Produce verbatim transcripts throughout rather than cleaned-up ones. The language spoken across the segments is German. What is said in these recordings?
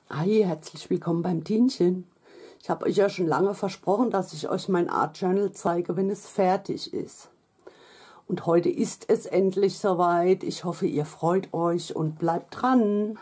Hi, herzlich willkommen beim Tinchen. Ich habe euch ja schon lange versprochen, dass ich euch mein Art Journal zeige, wenn es fertig ist. Und heute ist es endlich soweit. Ich hoffe, ihr freut euch und bleibt dran.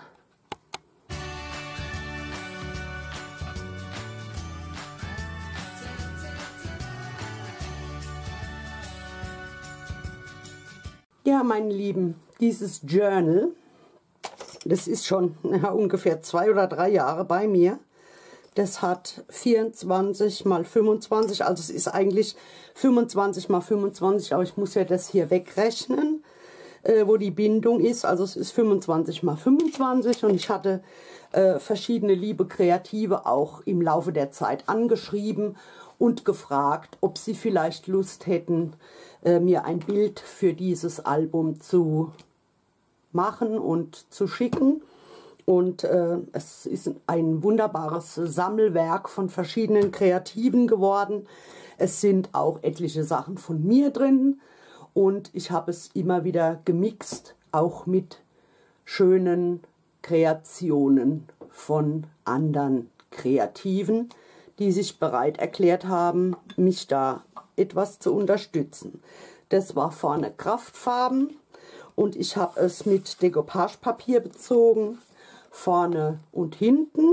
Ja, meine Lieben, dieses Journal, das ist schon ja, ungefähr zwei oder drei Jahre bei mir. Das hat vierundzwanzig mal fünfundzwanzig, also es ist eigentlich fünfundzwanzig mal fünfundzwanzig, aber ich muss ja das hier wegrechnen, äh, wo die Bindung ist. Also es ist fünfundzwanzig mal fünfundzwanzig und ich hatte äh, verschiedene liebe Kreative auch im Laufe der Zeit angeschrieben und gefragt, ob sie vielleicht Lust hätten, äh, mir ein Bild für dieses Album zu machen und zu schicken. Und äh, es ist ein wunderbares Sammelwerk von verschiedenen Kreativen geworden. Es sind auch etliche Sachen von mir drin und ich habe es immer wieder gemixt, auch mit schönen Kreationen von anderen Kreativen, die sich bereit erklärt haben, mich da etwas zu unterstützen. Das war vorne Kraftfarben und ich habe es mit Decoupage-Papier bezogen, vorne und hinten,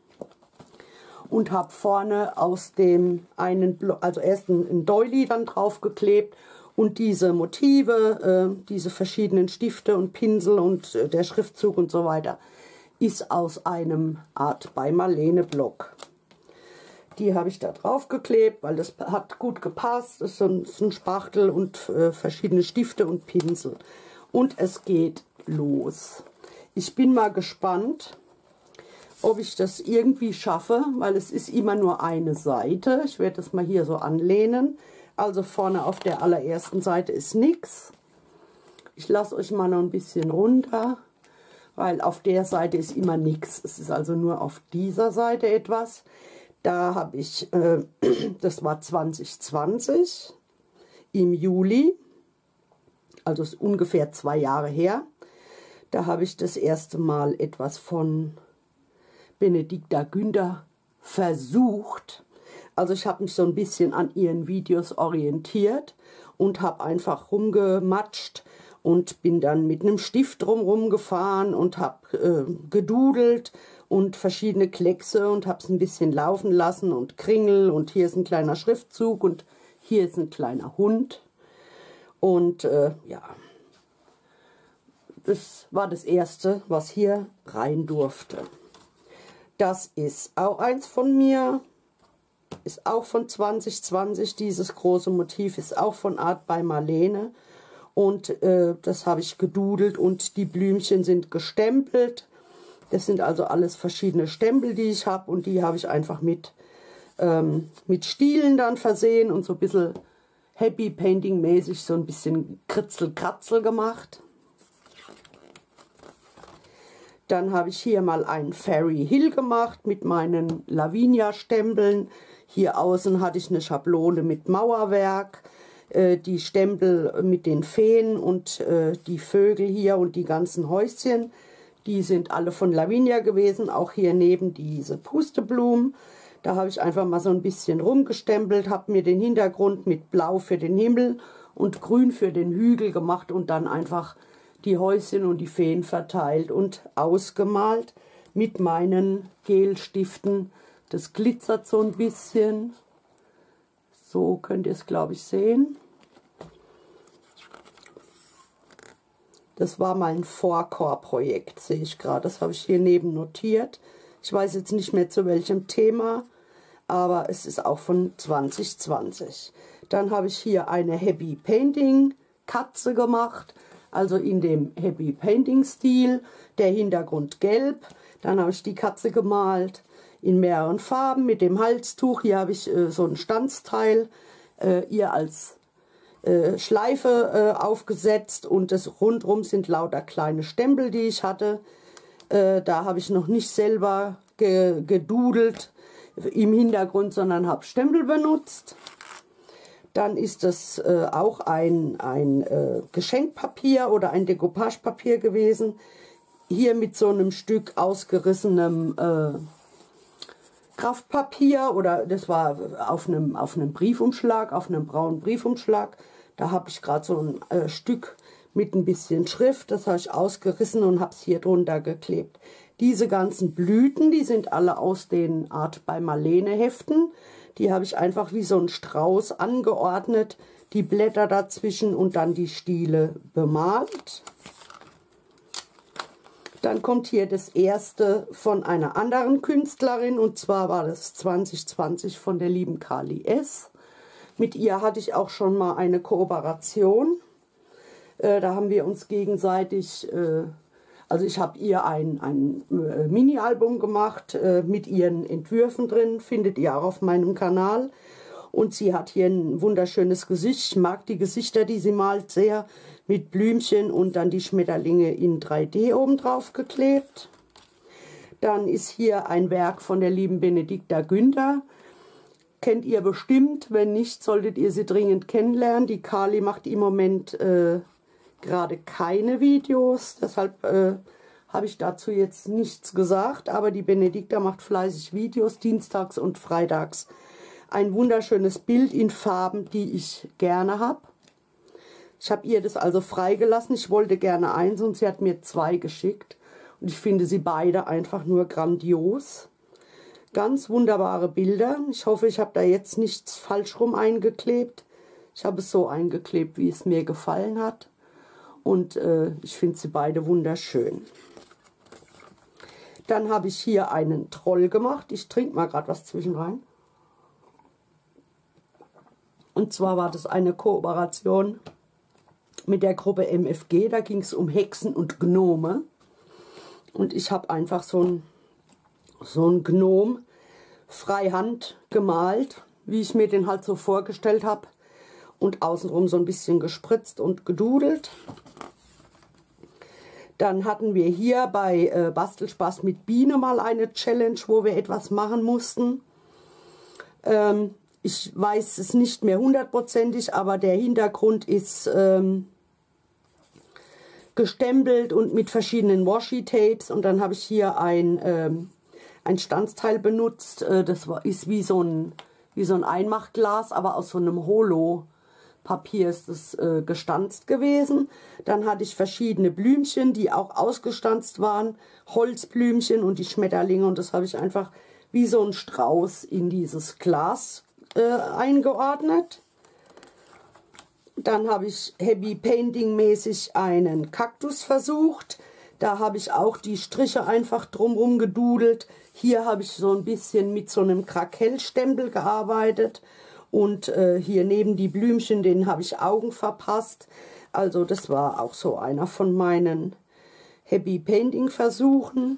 und habe vorne aus dem einen Block, also erst ein Doily dann drauf geklebt und diese Motive, äh, diese verschiedenen Stifte und Pinsel und äh, der Schriftzug und so weiter ist aus einem Art bei Marlene Block. Die habe ich da drauf geklebt, weil das hat gut gepasst. Das ist so ein, so ein Spachtel und äh, verschiedene Stifte und Pinsel. Und es geht los. Ich bin mal gespannt, ob ich das irgendwie schaffe, weil es ist immer nur eine Seite. Ich werde das mal hier so anlehnen. Also vorne auf der allerersten Seite ist nichts. Ich lasse euch mal noch ein bisschen runter, weil auf der Seite ist immer nichts. Es ist also nur auf dieser Seite etwas. Da habe ich, äh, das war zwanzig zwanzig im Juli, also ist ungefähr zwei Jahre her. Da habe ich das erste Mal etwas von Benedikta Günther versucht. Also ich habe mich so ein bisschen an ihren Videos orientiert und habe einfach rumgematscht und bin dann mit einem Stift drumherum gefahren und habe äh, gedudelt und verschiedene Kleckse und habe es ein bisschen laufen lassen und Kringel und hier ist ein kleiner Schriftzug und hier ist ein kleiner Hund. Und äh, ja, das war das erste, was hier rein durfte. Das ist auch eins von mir, ist auch von zwanzig zwanzig, dieses große Motiv ist auch von Art bei Marlene. Und äh, das habe ich gedudelt und die Blümchen sind gestempelt. Das sind also alles verschiedene Stempel, die ich habe und die habe ich einfach mit, ähm, mit Stielen dann versehen und so ein bisschen Happy Painting mäßig so ein bisschen Kritzel-Kratzel gemacht. Dann habe ich hier mal einen Fairy Hill gemacht mit meinen Lavinia-Stempeln. Hier außen hatte ich eine Schablone mit Mauerwerk. Äh, die Stempel mit den Feen und äh, die Vögel hier und die ganzen Häuschen, die sind alle von Lavinia gewesen. Auch hier neben diese Pusteblumen. Da habe ich einfach mal so ein bisschen rumgestempelt, habe mir den Hintergrund mit Blau für den Himmel und Grün für den Hügel gemacht und dann einfach die Häuschen und die Feen verteilt und ausgemalt mit meinen Gelstiften. Das glitzert so ein bisschen. So könnt ihr es, glaube ich, sehen. Das war mein Vorchor-Projekt, sehe ich gerade. Das habe ich hier neben notiert. Ich weiß jetzt nicht mehr zu welchem Thema, aber es ist auch von zwanzig zwanzig. Dann habe ich hier eine Happy Painting Katze gemacht. Also in dem Happy Painting Stil, der Hintergrund gelb. Dann habe ich die Katze gemalt in mehreren Farben mit dem Halstuch. Hier habe ich äh, so ein Stanzteil, äh, ihr als äh, Schleife äh, aufgesetzt und das rundrum sind lauter kleine Stempel, die ich hatte. Äh, da habe ich noch nicht selber ge gedudelt im Hintergrund, sondern habe Stempel benutzt. Dann ist das äh, auch ein, ein äh, Geschenkpapier oder ein Decoupage-Papier gewesen. hier mit so einem Stück ausgerissenem äh, Kraftpapier, oder das war auf einem, auf einem Briefumschlag, auf einem braunen Briefumschlag. Da habe ich gerade so ein äh, Stück mit ein bisschen Schrift, das habe ich ausgerissen und habe es hier drunter geklebt. Diese ganzen Blüten, die sind alle aus den Art bei Marlene Heften. Die habe ich einfach wie so ein Strauß angeordnet, die Blätter dazwischen und dann die Stiele bemalt. Dann kommt hier das erste von einer anderen Künstlerin, und zwar war das zwanzig zwanzig von der lieben Kali S. Mit ihr hatte ich auch schon mal eine Kooperation. Äh, da haben wir uns gegenseitig, äh, also ich habe ihr ein, ein äh, Mini-Album gemacht äh, mit ihren Entwürfen drin, findet ihr auch auf meinem Kanal. Und sie hat hier ein wunderschönes Gesicht. Ich mag die Gesichter, die sie malt, sehr, mit Blümchen und dann die Schmetterlinge in drei D oben drauf geklebt. Dann ist hier ein Werk von der lieben Benedikta Günther. Kennt ihr bestimmt, wenn nicht, solltet ihr sie dringend kennenlernen. Die Kali macht im Moment äh, gerade keine Videos, deshalb äh, habe ich dazu jetzt nichts gesagt. Aber die Benedikta macht fleißig Videos, dienstags und freitags. Ein wunderschönes Bild in Farben, die ich gerne habe. Ich habe ihr das also freigelassen. Ich wollte gerne eins und sie hat mir zwei geschickt. Und ich finde sie beide einfach nur grandios. Ganz wunderbare Bilder. Ich hoffe, ich habe da jetzt nichts falsch rum eingeklebt. Ich habe es so eingeklebt, wie es mir gefallen hat. Und äh, ich finde sie beide wunderschön. Dann habe ich hier einen Troll gemacht. Ich trinke mal gerade was zwischen rein. Und zwar war das eine Kooperation mit der Gruppe M F G. Da ging es um Hexen und Gnome. Und ich habe einfach so ein, so ein Gnom freihand gemalt, wie ich mir den halt so vorgestellt habe. Und außenrum so ein bisschen gespritzt und gedudelt. Dann hatten wir hier bei äh, Bastelspaß mit Biene mal eine Challenge, wo wir etwas machen mussten. Ähm, ich weiß es nicht mehr hundertprozentig, aber der Hintergrund ist ähm, gestempelt und mit verschiedenen Washi-Tapes. Und dann habe ich hier ein, ähm, ein Stanzteil benutzt. Äh, das war, ist wie so, ein, wie so ein Einmachglas, aber aus so einem Holo. Papier ist es äh, gestanzt gewesen. Dann hatte ich verschiedene Blümchen, die auch ausgestanzt waren. Holzblümchen und die Schmetterlinge. Und das habe ich einfach wie so ein Strauß in dieses Glas äh, eingeordnet. Dann habe ich Happy Painting mäßig einen Kaktus versucht. Da habe ich auch die Striche einfach drumherum gedudelt. Hier habe ich so ein bisschen mit so einem Krakellstempel gearbeitet. Und äh, hier neben die Blümchen, denen habe ich Augen verpasst. Also das war auch so einer von meinen Happy Painting Versuchen.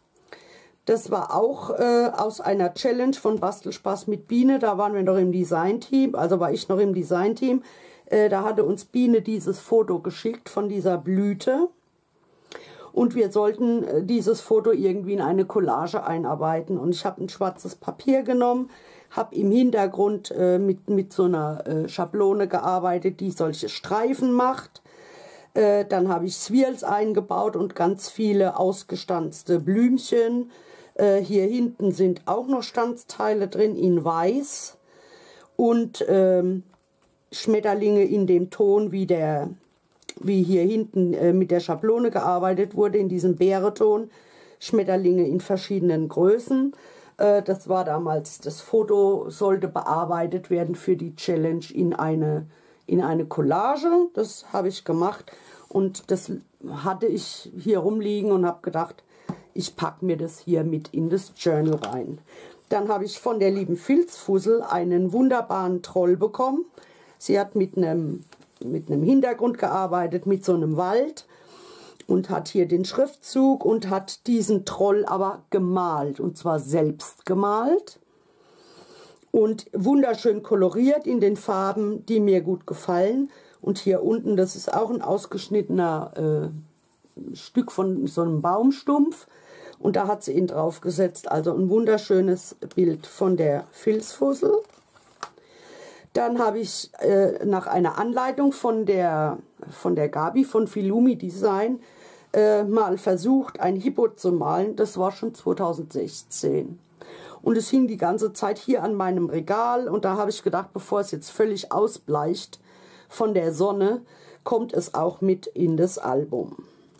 Das war auch äh, aus einer Challenge von Bastelspaß mit Biene. Da waren wir noch im Design-Team, also war ich noch im Design-Team. Äh, da hatte uns Biene dieses Foto geschickt von dieser Blüte. Und wir sollten äh, dieses Foto irgendwie in eine Collage einarbeiten. Und ich habe ein schwarzes Papier genommen, habe im Hintergrund äh, mit, mit so einer äh, Schablone gearbeitet, die solche Streifen macht. Äh, dann habe ich Swirls eingebaut und ganz viele ausgestanzte Blümchen. Äh, hier hinten sind auch noch Stanzteile drin in weiß. Und ähm, Schmetterlinge in dem Ton, wie, der, wie hier hinten äh, mit der Schablone gearbeitet wurde, in diesem Beereton. Schmetterlinge in verschiedenen Größen. Das war damals, das Foto sollte bearbeitet werden für die Challenge in eine, in eine Collage. Das habe ich gemacht und das hatte ich hier rumliegen und habe gedacht, ich packe mir das hier mit in das Journal rein. Dann habe ich von der lieben Filzfussel einen wunderbaren Troll bekommen. Sie hat mit einem, mit einem Hintergrund gearbeitet, mit so einem Wald. Und hat hier den Schriftzug und hat diesen Troll aber gemalt. Und zwar selbst gemalt. Und wunderschön koloriert in den Farben, die mir gut gefallen. Und hier unten, das ist auch ein ausgeschnittener äh, Stück von so einem Baumstumpf. Und da hat sie ihn drauf gesetzt. Also ein wunderschönes Bild von der Filzfussel. Dann habe ich äh, nach einer Anleitung von der, von der Gabi von Filumi Design äh, mal versucht, ein Hippo zu malen. Das war schon zweitausendsechzehn. Und es hing die ganze Zeit hier an meinem Regal. Und da habe ich gedacht, bevor es jetzt völlig ausbleicht von der Sonne, kommt es auch mit in das Album.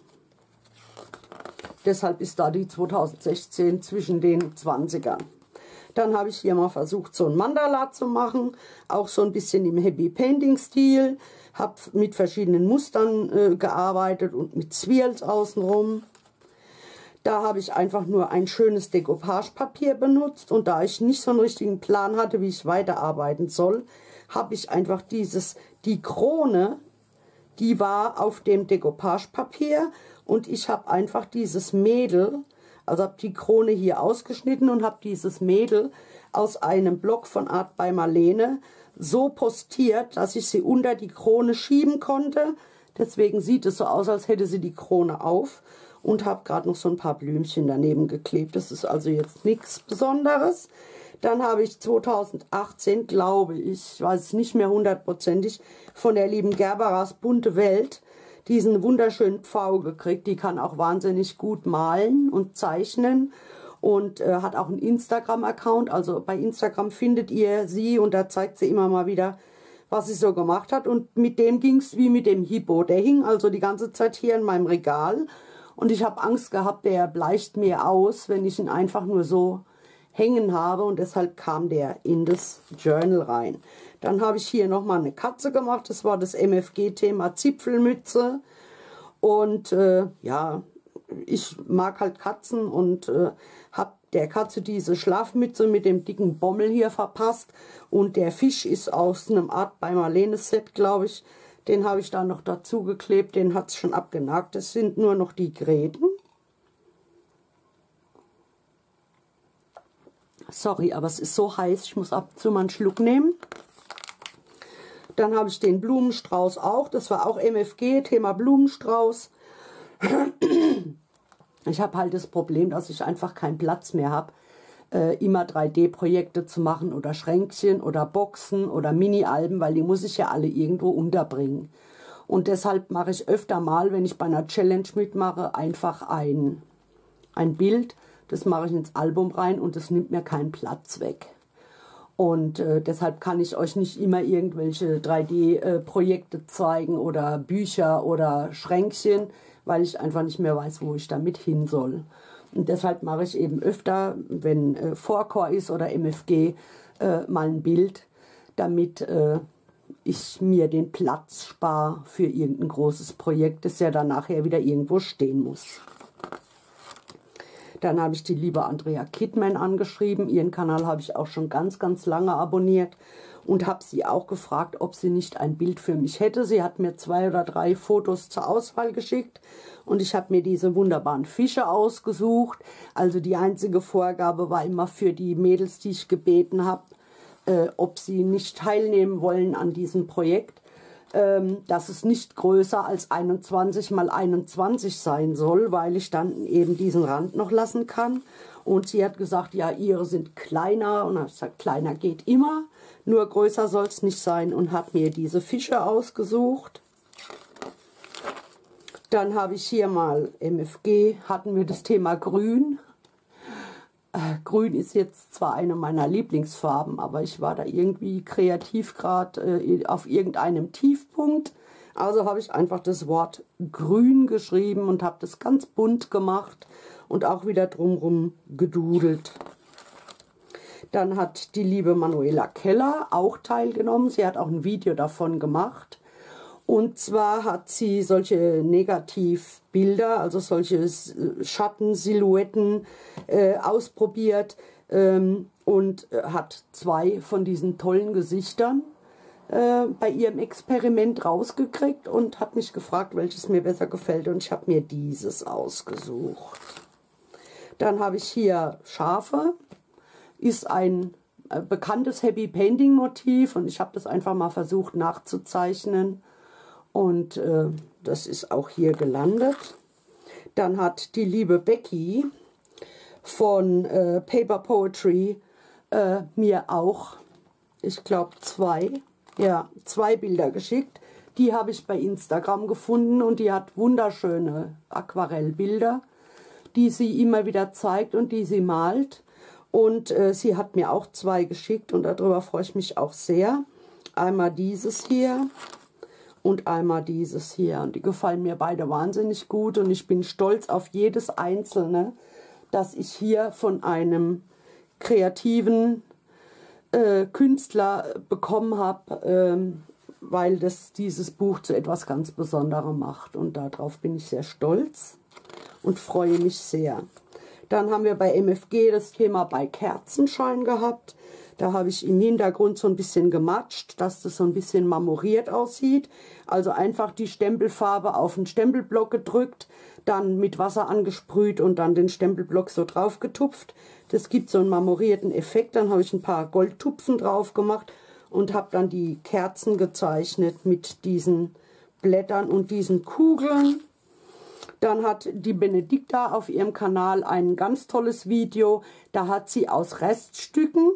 Deshalb ist da die zweitausendsechzehn zwischen den zwanzigern. Dann habe ich hier mal versucht, so ein Mandala zu machen. Auch so ein bisschen im Happy Painting Stil. Habe mit verschiedenen Mustern äh, gearbeitet und mit Swirls außenrum. Da habe ich einfach nur ein schönes Decoupage-Papier benutzt. Und da ich nicht so einen richtigen Plan hatte, wie ich weiterarbeiten soll, habe ich einfach dieses, die Krone, die war auf dem Decoupage-Papier. Und ich habe einfach dieses Mädel, also habe die Krone hier ausgeschnitten und habe dieses Mädel aus einem Block von Art by Marlene so postiert, dass ich sie unter die Krone schieben konnte. Deswegen sieht es so aus, als hätte sie die Krone auf. Und habe gerade noch so ein paar Blümchen daneben geklebt. Das ist also jetzt nichts Besonderes. Dann habe ich zweitausendachtzehn, glaube ich, ich weiß es nicht mehr hundertprozentig, von der lieben Gerberas Bunte Welt diesen wunderschönen Pfau gekriegt. Die kann auch wahnsinnig gut malen und zeichnen und äh, hat auch einen Instagram-Account. Also bei Instagram findet ihr sie und da zeigt sie immer mal wieder, was sie so gemacht hat. Und mit dem ging es wie mit dem Hippo. Der hing also die ganze Zeit hier in meinem Regal und ich habe Angst gehabt, der bleicht mir aus, wenn ich ihn einfach nur so hängen habe, und deshalb kam der in das Journal rein. Dann habe ich hier nochmal eine Katze gemacht. Das war das M F G-Thema Zipfelmütze. Und äh, ja, ich mag halt Katzen und äh, habe der Katze diese Schlafmütze mit dem dicken Bommel hier verpasst. Und der Fisch ist aus einem Art by Marlene Set, glaube ich. Den habe ich da noch dazu geklebt. Den hat es schon abgenagt. Das sind nur noch die Gräten. Sorry, aber es ist so heiß. Ich muss ab und zu mal einen Schluck nehmen. Dann habe ich den Blumenstrauß auch. Das war auch M F G, Thema Blumenstrauß. Ich habe halt das Problem, dass ich einfach keinen Platz mehr habe, äh, immer drei D Projekte zu machen oder Schränkchen oder Boxen oder Mini-Alben, weil die muss ich ja alle irgendwo unterbringen. Und deshalb mache ich öfter mal, wenn ich bei einer Challenge mitmache, einfach ein, ein Bild. Das mache ich ins Album rein und das nimmt mir keinen Platz weg. Und äh, deshalb kann ich euch nicht immer irgendwelche drei D Projekte zeigen oder Bücher oder Schränkchen, weil ich einfach nicht mehr weiß, wo ich damit hin soll. Und deshalb mache ich eben öfter, wenn äh, Vorcore ist oder M F G, äh, mal ein Bild, damit äh, ich mir den Platz spare für irgendein großes Projekt, das ja dann nachher wieder irgendwo stehen muss. Dann habe ich die liebe Andrea Kidman angeschrieben. Ihren Kanal habe ich auch schon ganz, ganz lange abonniert und habe sie auch gefragt, ob sie nicht ein Bild für mich hätte. Sie hat mir zwei oder drei Fotos zur Auswahl geschickt und ich habe mir diese wunderbaren Fische ausgesucht. Also die einzige Vorgabe war immer für die Mädels, die ich gebeten habe, äh, ob sie nicht teilnehmen wollen an diesem Projekt, ähm, dass es nicht größer als einundzwanzig mal einundzwanzig sein soll, weil ich dann eben diesen Rand noch lassen kann. Und sie hat gesagt, ja, ihre sind kleiner. Und ich gesagt, kleiner geht immer, nur größer soll es nicht sein, und hat mir diese Fische ausgesucht. Dann habe ich hier mal M F G, hatten wir das Thema Grün. Äh, Grün ist jetzt zwar eine meiner Lieblingsfarben, aber ich war da irgendwie kreativ gerade äh, auf irgendeinem Tiefpunkt. Also habe ich einfach das Wort Grün geschrieben und habe das ganz bunt gemacht und auch wieder drumherum gedudelt. Dann hat die liebe Manuela Keller auch teilgenommen. Sie hat auch ein Video davon gemacht. Und zwar hat sie solche Negativbilder, also solche Schattensilhouetten äh, ausprobiert ähm, und hat zwei von diesen tollen Gesichtern äh, bei ihrem Experiment rausgekriegt und hat mich gefragt, welches mir besser gefällt, und ich habe mir dieses ausgesucht. Dann habe ich hier Schafe, ist ein äh, bekanntes Happy Painting Motiv und ich habe das einfach mal versucht nachzuzeichnen. Und äh, das ist auch hier gelandet. Dann hat die liebe Becky von äh, Paper Poetry äh, mir auch, ich glaube zwei, ja, zwei Bilder geschickt. Die habe ich bei Instagram gefunden und die hat wunderschöne Aquarellbilder, die sie immer wieder zeigt und die sie malt. Und äh, sie hat mir auch zwei geschickt und darüber freue ich mich auch sehr. Einmal dieses hier und einmal dieses hier. Und die gefallen mir beide wahnsinnig gut und ich bin stolz auf jedes einzelne, das ich hier von einem kreativen äh, Künstler bekommen habe, ähm, weil das dieses Buch zu etwas ganz Besonderem macht. Und darauf bin ich sehr stolz und freue mich sehr. Dann haben wir bei M F G das Thema bei Kerzenschein gehabt. Da habe ich im Hintergrund so ein bisschen gematscht, dass das so ein bisschen marmoriert aussieht. Also einfach die Stempelfarbe auf den Stempelblock gedrückt, dann mit Wasser angesprüht und dann den Stempelblock so drauf getupft. Das gibt so einen marmorierten Effekt. Dann habe ich ein paar Goldtupfen drauf gemacht und habe dann die Kerzen gezeichnet mit diesen Blättern und diesen Kugeln. Dann hat die Benedikta auf ihrem Kanal ein ganz tolles Video. Da hat sie aus Reststücken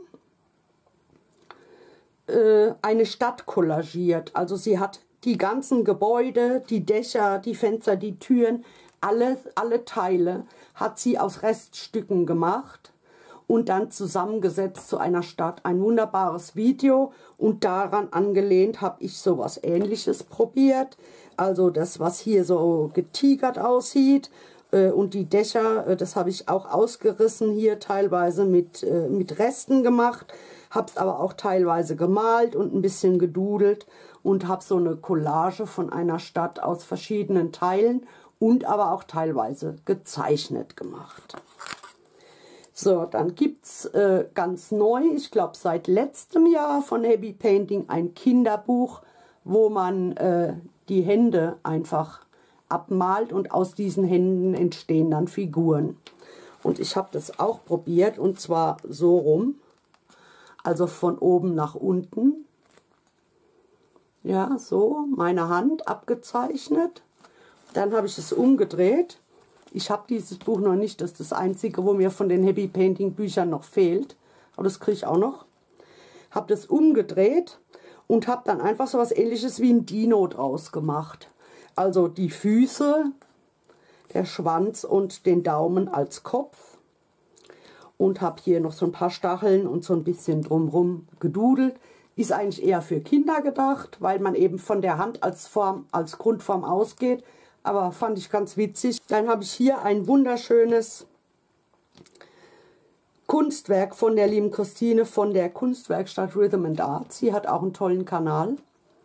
äh, eine Stadt kollagiert. Also sie hat die ganzen Gebäude, die Dächer, die Fenster, die Türen, alle, alle Teile hat sie aus Reststücken gemacht und dann zusammengesetzt zu einer Stadt. Ein wunderbares Video und daran angelehnt habe ich sowas Ähnliches probiert. Also das, was hier so getigert aussieht äh, und die Dächer, äh, das habe ich auch ausgerissen hier teilweise mit, äh, mit Resten gemacht, habe es aber auch teilweise gemalt und ein bisschen gedudelt und habe so eine Collage von einer Stadt aus verschiedenen Teilen und aber auch teilweise gezeichnet gemacht. So, dann gibt es äh, ganz neu, ich glaube seit letztem Jahr von Happy Painting, ein Kinderbuch, wo man äh, die Hände einfach abmalt und aus diesen Händen entstehen dann Figuren. Und ich habe das auch probiert und zwar so rum, also von oben nach unten. Ja, so, meine Hand abgezeichnet. Dann habe ich es umgedreht. Ich habe dieses Buch noch nicht, das ist das einzige, wo mir von den Happy Painting Büchern noch fehlt. Aber das kriege ich auch noch. Habe das umgedreht und habe dann einfach so was Ähnliches wie ein Dino draus gemacht. Also die Füße, der Schwanz und den Daumen als Kopf. Und habe hier noch so ein paar Stacheln und so ein bisschen drumherum gedudelt. Ist eigentlich eher für Kinder gedacht, weil man eben von der Hand als Form, als Grundform ausgeht. Aber fand ich ganz witzig. Dann habe ich hier ein wunderschönes Kunstwerk von der lieben Christine von der Kunstwerkstatt Rhythm and Art. Sie hat auch einen tollen Kanal.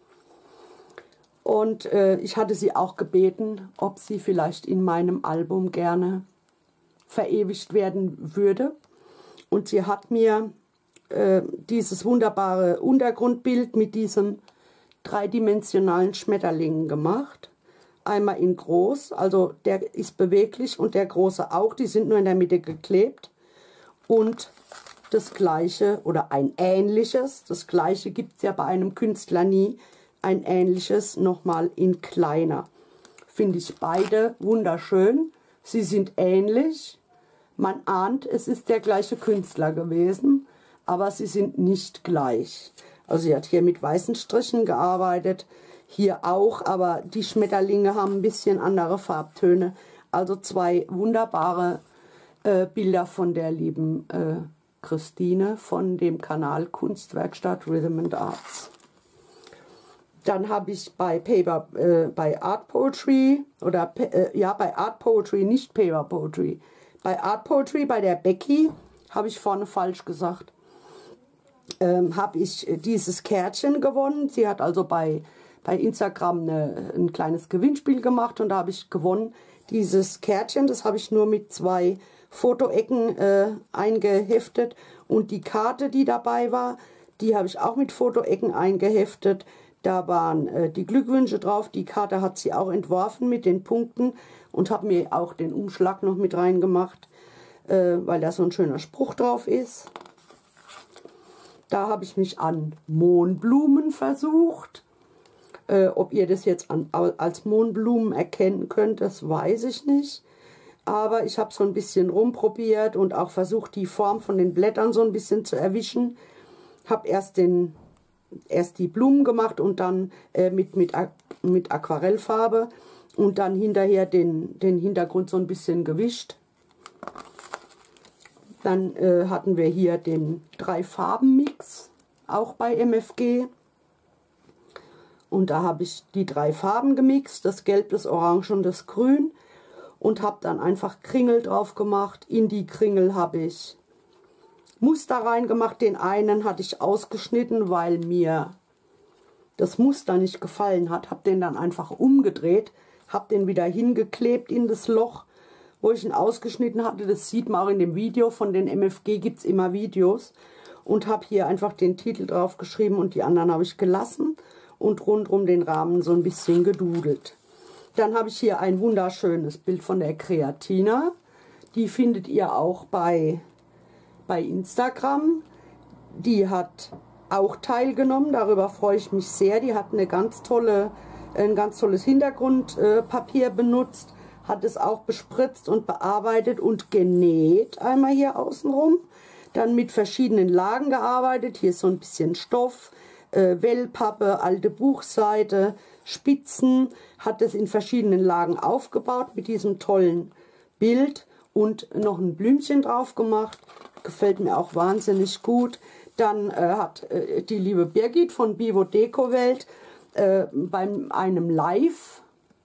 Und äh, ich hatte sie auch gebeten, ob sie vielleicht in meinem Album gerne verewigt werden würde. Und sie hat mir äh, dieses wunderbare Untergrundbild mit diesem dreidimensionalen Schmetterlingen gemacht. Einmal in groß, also der ist beweglich und der große auch, die sind nur in der Mitte geklebt. Und das gleiche oder ein ähnliches, das gleiche gibt es ja bei einem Künstler nie, ein ähnliches nochmal in kleiner. Finde ich beide wunderschön, sie sind ähnlich, man ahnt, es ist der gleiche Künstler gewesen, aber sie sind nicht gleich. Also sie hat hier mit weißen Strichen gearbeitet, hier auch, aber die Schmetterlinge haben ein bisschen andere Farbtöne. Also zwei wunderbare äh, Bilder von der lieben äh, Christine von dem Kanal Kunstwerkstatt Rhythm and Arts. Dann habe ich bei Paper, äh, bei Art Poetry, oder äh, ja, bei Art Poetry, nicht Paper Poetry, bei Art Poetry, bei der Becky, habe ich vorne falsch gesagt, ähm, habe ich dieses Kärtchen gewonnen. Sie hat also bei bei Instagram eine, ein kleines Gewinnspiel gemacht und da habe ich gewonnen dieses Kärtchen. Das habe ich nur mit zwei Fotoecken äh, eingeheftet und die Karte, die dabei war, die habe ich auch mit Fotoecken eingeheftet. Da waren äh, die Glückwünsche drauf. Die Karte hat sie auch entworfen mit den Punkten und habe mir auch den Umschlag noch mit reingemacht, äh, weil da so ein schöner Spruch drauf ist. Da habe ich mich an Mohnblumen versucht. Äh, ob ihr das jetzt an, als Mohnblumen erkennen könnt, das weiß ich nicht. Aber ich habe so ein bisschen rumprobiert und auch versucht, die Form von den Blättern so ein bisschen zu erwischen. Habe erst den erst die Blumen gemacht und dann äh, mit, mit, mit Aquarellfarbe und dann hinterher den, den Hintergrund so ein bisschen gewischt. Dann äh, hatten wir hier den Drei-Farben-Mix, auch bei M F G. Und da habe ich die drei Farben gemixt, das Gelb, das Orange und das Grün. Und habe dann einfach Kringel drauf gemacht. In die Kringel habe ich Muster reingemacht. Den einen hatte ich ausgeschnitten, weil mir das Muster nicht gefallen hat. Habe den dann einfach umgedreht, habe den wieder hingeklebt in das Loch, wo ich ihn ausgeschnitten hatte. Das sieht man auch in dem Video. Von den M F G gibt es immer Videos. Und habe hier einfach den Titel drauf geschrieben und die anderen habe ich gelassen. Und rundrum den Rahmen so ein bisschen gedudelt. Dann habe ich hier ein wunderschönes Bild von der Creatina. Die findet ihr auch bei, bei Instagram. Die hat auch teilgenommen, darüber freue ich mich sehr. Die hat eine ganz tolle, ein ganz tolles Hintergrundpapier benutzt, hat es auch bespritzt und bearbeitet und genäht, einmal hier außenrum. Dann mit verschiedenen Lagen gearbeitet. Hier ist so ein bisschen Stoff, Äh, Wellpappe, alte Buchseite, Spitzen, hat es in verschiedenen Lagen aufgebaut mit diesem tollen Bild und noch ein Blümchen drauf gemacht. Gefällt mir auch wahnsinnig gut. Dann äh, hat äh, die liebe Birgit von Bivo Deko Welt äh, bei einem Live,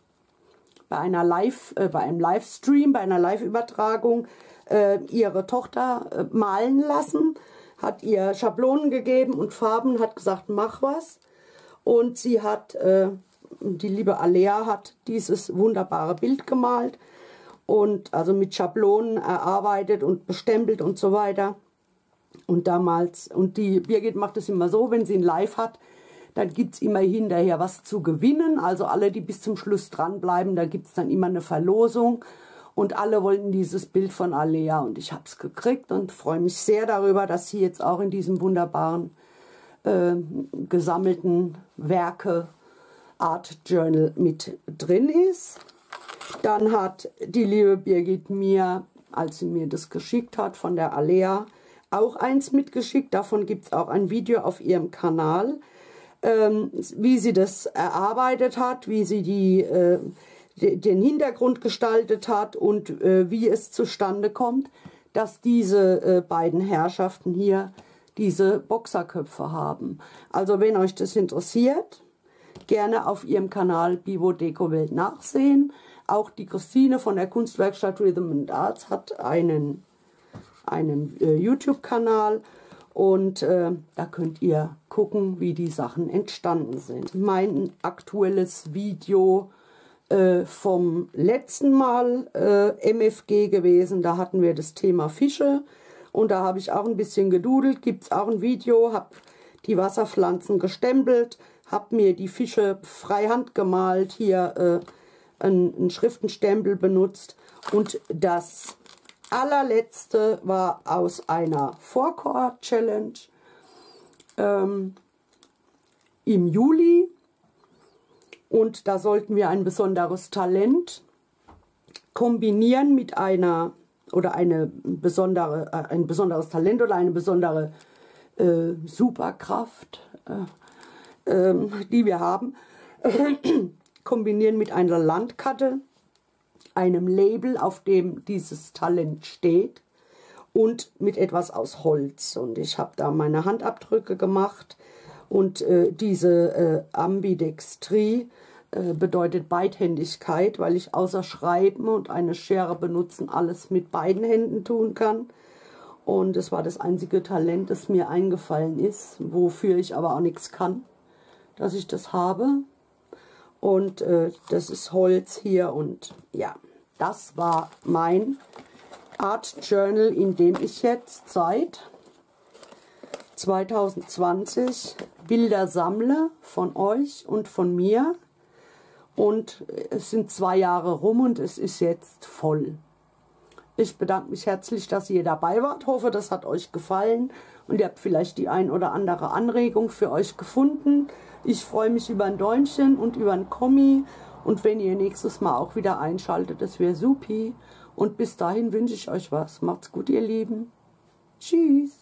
bei einer Live, äh, bei einem Livestream, bei einer Live-Übertragung äh, ihre Tochter äh, malen lassen. Hat ihr Schablonen gegeben und Farben, hat gesagt, mach was. Und sie hat, äh, die liebe Alea hat dieses wunderbare Bild gemalt und also mit Schablonen erarbeitet und bestempelt und so weiter. Und damals, und die Birgit macht es immer so, wenn sie ein Live hat, dann gibt es immer hinterher was zu gewinnen. Also alle, die bis zum Schluss dranbleiben, da gibt es dann immer eine Verlosung. Und alle wollten dieses Bild von Alea und ich habe es gekriegt und freue mich sehr darüber, dass sie jetzt auch in diesem wunderbaren äh, gesammelten Werke Art Journal mit drin ist. Dann hat die liebe Birgit mir, als sie mir das geschickt hat von der Alea, auch eins mitgeschickt. Davon gibt es auch ein Video auf ihrem Kanal, ähm, wie sie das erarbeitet hat, wie sie die... Äh, den Hintergrund gestaltet hat und äh, wie es zustande kommt, dass diese äh, beiden Herrschaften hier diese Boxerköpfe haben. Also wenn euch das interessiert, gerne auf ihrem Kanal Bivo Deko Welt nachsehen. Auch die Christine von der Kunstwerkstatt Rhythm and Arts hat einen, einen äh, YouTube-Kanal und äh, da könnt ihr gucken, wie die Sachen entstanden sind. Mein aktuelles Video vom letzten Mal äh, M F G gewesen, da hatten wir das Thema Fische und da habe ich auch ein bisschen gedudelt, gibt es auch ein Video, habe die Wasserpflanzen gestempelt, habe mir die Fische freihand gemalt, hier äh, einen Schriftenstempel benutzt und das allerletzte war aus einer Four-Core-Challenge ähm, im Juli. Und da sollten wir ein besonderes Talent kombinieren mit einer, oder eine besondere, äh, ein besonderes Talent oder eine besondere äh, Superkraft, äh, äh, die wir haben, kombinieren mit einer Landkarte, einem Label, auf dem dieses Talent steht und mit etwas aus Holz. Und ich habe da meine Handabdrücke gemacht. Und äh, diese äh, Ambidextrie äh, bedeutet Beidhändigkeit, weil ich außer Schreiben und eine Schere benutzen alles mit beiden Händen tun kann. Und es war das einzige Talent, das mir eingefallen ist, wofür ich aber auch nichts kann, dass ich das habe. Und äh, das ist Holz hier und ja, das war mein Art Journal, in dem ich jetzt seit zwanzig zwanzig Bilder sammle von euch und von mir und es sind zwei Jahre rum und es ist jetzt voll. Ich bedanke mich herzlich, dass ihr dabei wart, hoffe, das hat euch gefallen und ihr habt vielleicht die ein oder andere Anregung für euch gefunden. Ich freue mich über ein Däumchen und über ein Kommi und wenn ihr nächstes Mal auch wieder einschaltet, das wäre supi. Und bis dahin wünsche ich euch was. Macht's gut, ihr Lieben. Tschüss.